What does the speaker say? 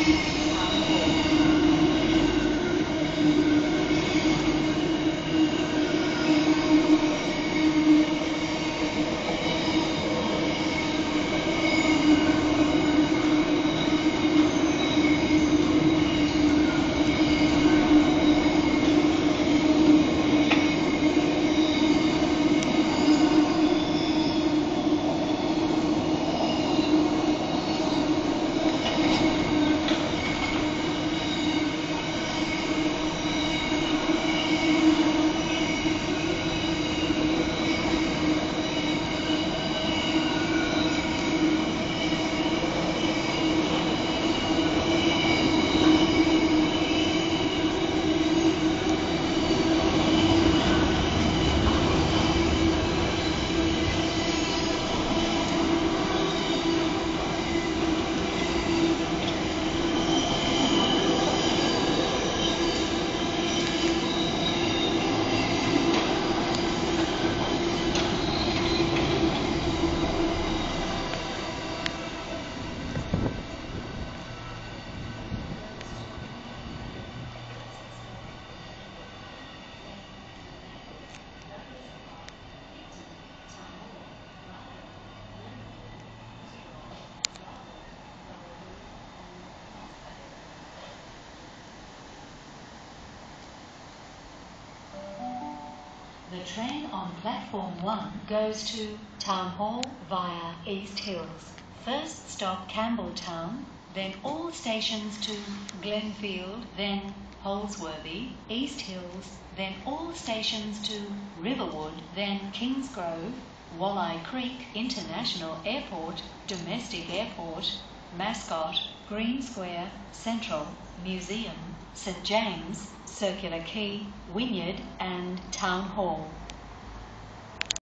The train on Platform 1 goes to Town Hall via East Hills. First stop Campbelltown, then all stations to Glenfield, then Holsworthy, East Hills, then all stations to Riverwood, then Kingsgrove, Walleye Creek International Airport, Domestic Airport, Mascot, Green Square, Central, Museum, St James, Circular Quay, Wynyard and Town Hall.